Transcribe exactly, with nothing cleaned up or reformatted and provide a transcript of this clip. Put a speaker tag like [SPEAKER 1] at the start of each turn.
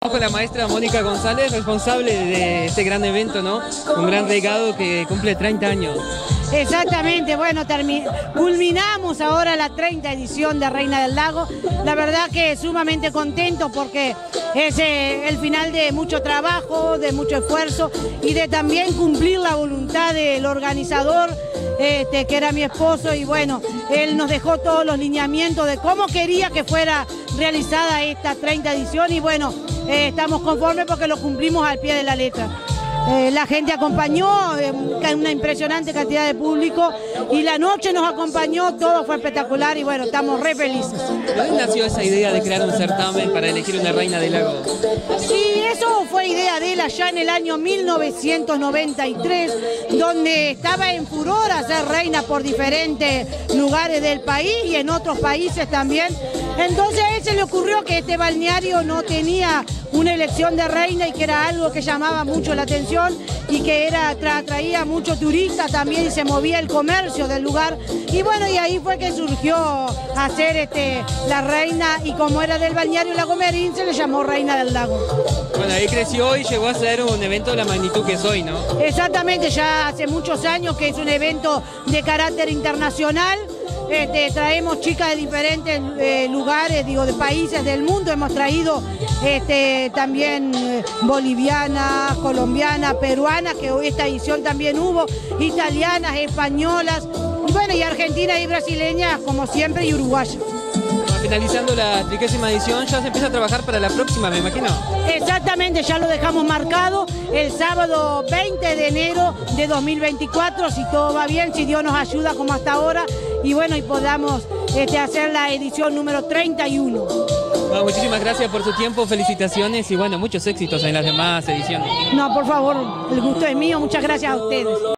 [SPEAKER 1] Con la maestra Mónica González, responsable de este gran evento, ¿no? Un gran regalo que cumple treinta años.
[SPEAKER 2] Exactamente, bueno, culminamos ahora la treinta edición de Reina del Lago. La verdad que sumamente contento porque es eh, el final de mucho trabajo, de mucho esfuerzo y de también cumplir la voluntad del organizador, este, que era mi esposo, y bueno, él nos dejó todos los lineamientos de cómo quería que fuera realizada esta treinta edición y bueno, eh, estamos conformes porque lo cumplimos al pie de la letra. Eh, la gente acompañó, eh, una impresionante cantidad de público y la noche nos acompañó, todo fue espectacular y bueno, estamos re felices.
[SPEAKER 1] ¿De dónde nació esa idea de crear un certamen para elegir una reina del lago?
[SPEAKER 2] Sí, eso fue idea de él allá en el año mil novecientos noventa y tres, donde estaba en furor a ser reina por diferentes lugares del país y en otros países también. Entonces a él se le ocurrió que este balneario no tenía una elección de reina y que era algo que llamaba mucho la atención y que era tra traía mucho turista también y se movía el comercio del lugar. Y bueno, y ahí fue que surgió hacer este, la reina, y como era del balneario Lago Merín, se le llamó Reina del Lago.
[SPEAKER 1] Bueno, ahí creció y llegó a ser un evento de la magnitud que es hoy, ¿no?
[SPEAKER 2] Exactamente, ya hace muchos años que es un evento de carácter internacional. Este, traemos chicas de diferentes eh, lugares, digo, de países del mundo. Hemos traído este, también eh, bolivianas, colombianas, peruanas, que esta edición también hubo, italianas, españolas, y bueno, y argentinas y brasileñas, como siempre, y uruguayas.
[SPEAKER 1] Finalizando la trigésima edición, ya se empieza a trabajar para la próxima, me imagino.
[SPEAKER 2] Exactamente, ya lo dejamos marcado el sábado veinte de enero de dos mil veinticuatro, si todo va bien, si Dios nos ayuda como hasta ahora, y bueno, y podamos este, hacer la edición número treinta y uno.
[SPEAKER 1] Bueno, muchísimas gracias por su tiempo, felicitaciones y bueno, muchos éxitos en las demás ediciones.
[SPEAKER 2] No, por favor, el gusto es mío, muchas gracias a ustedes.